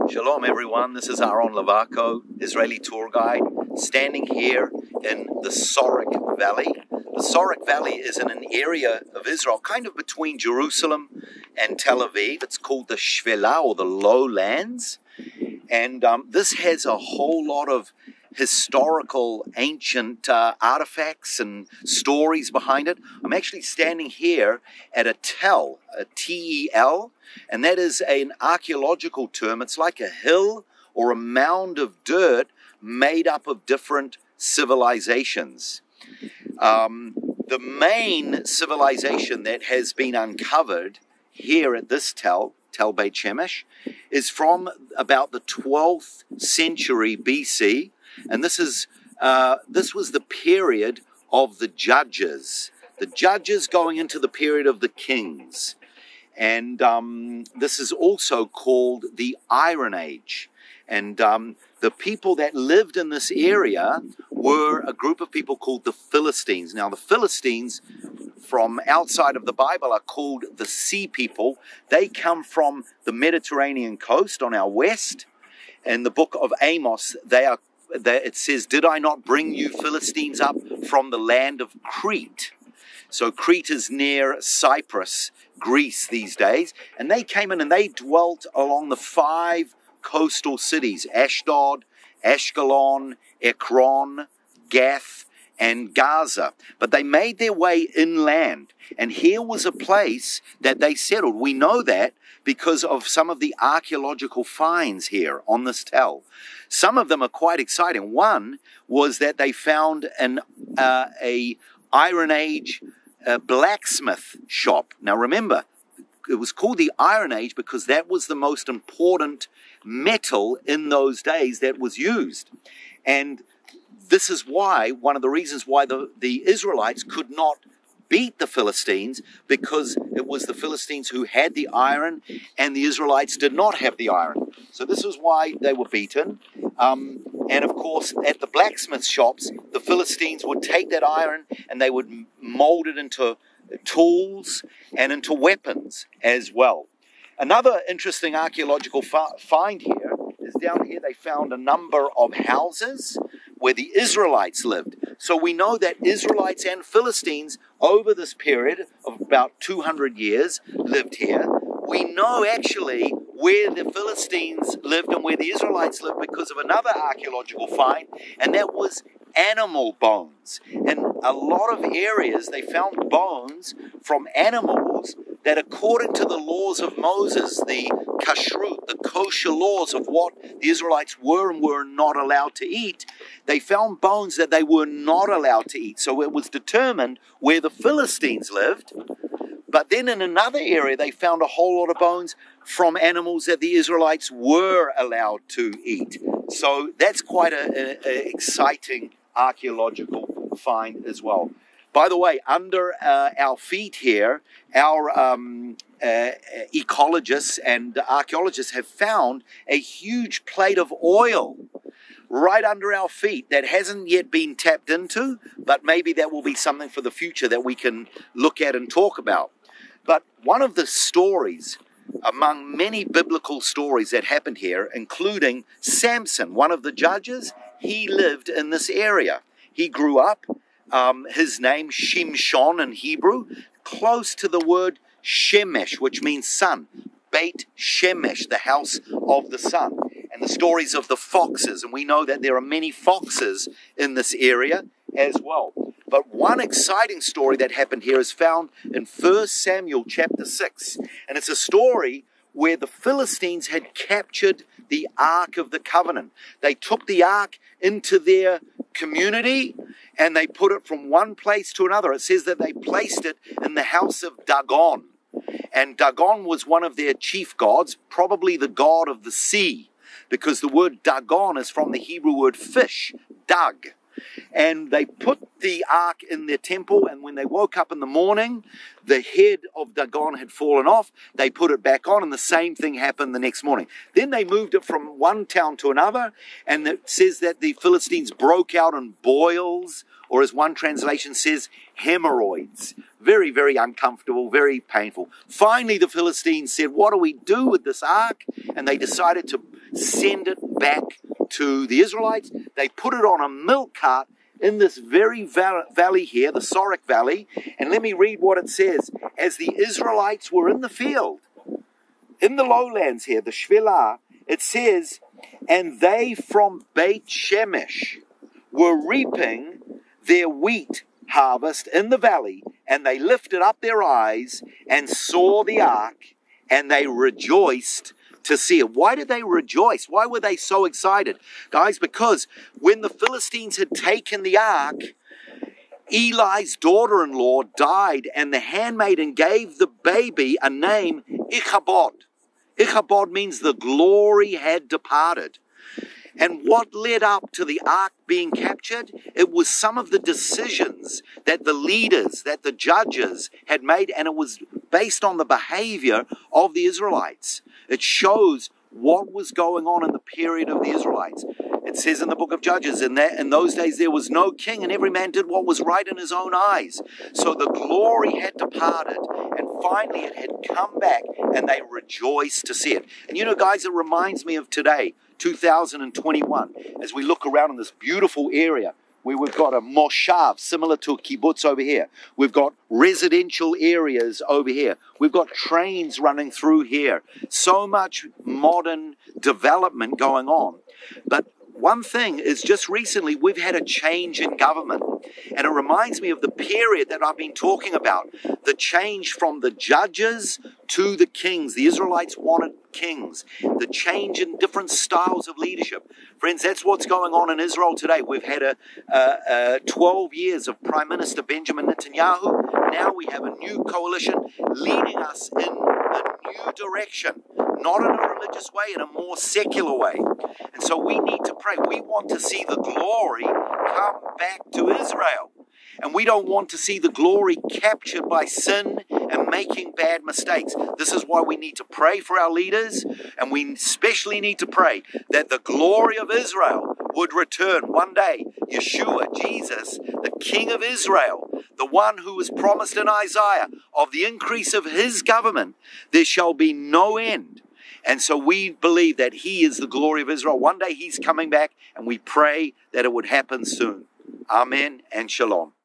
Shalom everyone, this is Aaron Levako, Israeli tour guide, standing here in the Sorek Valley. The Sorek Valley is in an area of Israel, kind of between Jerusalem and Tel Aviv. It's called the Shvela, or the lowlands. And this has a whole lot of historical, ancient artifacts and stories behind it. I'm actually standing here at a tel, a T-E-L, and that is an archaeological term. It's like a hill or a mound of dirt made up of different civilizations. The main civilization that has been uncovered here at this tel Beit Shemesh, is from about the 12th century BC, and this was the period of the judges. The judges going into the period of the kings. And this is also called the Iron Age. And the people that lived in this area were a group of people called the Philistines. Now, the Philistines from outside of the Bible are called the Sea People. They come from the Mediterranean coast on our west. In the book of Amos, it says, "Did I not bring you Philistines up from the land of Crete?" So Crete is near Cyprus, Greece these days. And they came in and they dwelt along the 5 coastal cities: Ashdod, Ashkelon, Ekron, Gath, and Gaza. But they made their way inland, and here was a place that they settled. We know that because of some of the archaeological finds here on this tel. Some of them are quite exciting. One was that they found a Iron Age blacksmith shop. Now remember, it was called the Iron Age because that was the most important metal in those days that was used. And this is why, one of the reasons why the Israelites could not beat the Philistines, because it was the Philistines who had the iron and the Israelites did not have the iron. So this was why they were beaten. And of course, at the blacksmith shops, the Philistines would take that iron and they would mold it into tools and into weapons as well. Another interesting archaeological find here is down here. They found a number of houses where the Israelites lived. So we know that Israelites and Philistines over this period of about 200 years lived here. We know actually where the Philistines lived and where the Israelites lived because of another archaeological find, and that was animal bones. In a lot of areas, they found bones from animals that, according to the laws of Moses, the kashrut, the kosher laws of what the Israelites were and were not allowed to eat, they found bones that they were not allowed to eat. So it was determined where the Philistines lived. But then in another area, they found a whole lot of bones from animals that the Israelites were allowed to eat. So that's quite an exciting archaeological find as well. By the way, under our feet here, our ecologists and archaeologists have found a huge plate of oil right under our feet that hasn't yet been tapped into, but maybe that will be something for the future that we can look at and talk about. But one of the stories, among many biblical stories that happened here, including Samson, one of the judges, he lived in this area. He grew up, his name Shimshon in Hebrew, close to the word Shemesh, which means sun. Beit Shemesh, the house of the sun. And the stories of the foxes, and we know that there are many foxes in this area as well. But one exciting story that happened here is found in 1 Samuel chapter 6. And it's a story where the Philistines had captured the Ark of the Covenant. They took the Ark into their community and they put it from one place to another. It says that they placed it in the house of Dagon. And Dagon was one of their chief gods, probably the god of the sea, because the word Dagon is from the Hebrew word fish, dag. And they put the ark in their temple, and when they woke up in the morning, the head of Dagon had fallen off. They put it back on, and the same thing happened the next morning. Then they moved it from one town to another, and it says that the Philistines broke out in boils, or as one translation says, hemorrhoids. Very, very uncomfortable, very painful. Finally, the Philistines said, "What do we do with this ark?" And they decided to send it back to the Israelites. They put it on a milk cart in this very valley here, the Sorek Valley. And let me read what it says. As the Israelites were in the field, in the lowlands here, the Shvilah, it says, and they from Beit Shemesh were reaping their wheat harvest in the valley, and they lifted up their eyes and saw the ark, and they rejoiced to see it. Why did they rejoice? Why were they so excited? Guys, because when the Philistines had taken the ark, Eli's daughter-in-law died, and the handmaiden gave the baby a name, Ichabod. Ichabod means the glory had departed. And what led up to the ark being captured? It was some of the decisions that the leaders, that the judges had made, and it was based on the behavior of the Israelites. It shows what was going on in the period of the Israelites. It says in the book of Judges, in those days there was no king, and every man did what was right in his own eyes. So the glory had departed, and finally it had come back, and they rejoiced to see it. And you know, guys, it reminds me of today, 2021, as we look around in this beautiful area where we've got a moshav similar to a kibbutz over here. We've got residential areas over here. We've got trains running through here. So much modern development going on. But one thing is, just recently we've had a change in government, and it reminds me of the period that I've been talking about, the change from the judges to the kings. The Israelites wanted kings, the change in different styles of leadership. Friends, that's what's going on in Israel today. We've had 12 years of Prime Minister Benjamin Netanyahu. Now we have a new coalition leading us in a new direction, not in a religious way, in a more secular way. And so we need to pray. We want to see the glory come back to Israel. And we don't want to see the glory captured by sin and making bad mistakes. This is why we need to pray for our leaders, and we especially need to pray that the glory of Israel would return one day. Yeshua, Jesus, the King of Israel, the one who was promised in Isaiah, of the increase of his government, there shall be no end. And so we believe that he is the glory of Israel. One day he's coming back, and we pray that it would happen soon. Amen and shalom.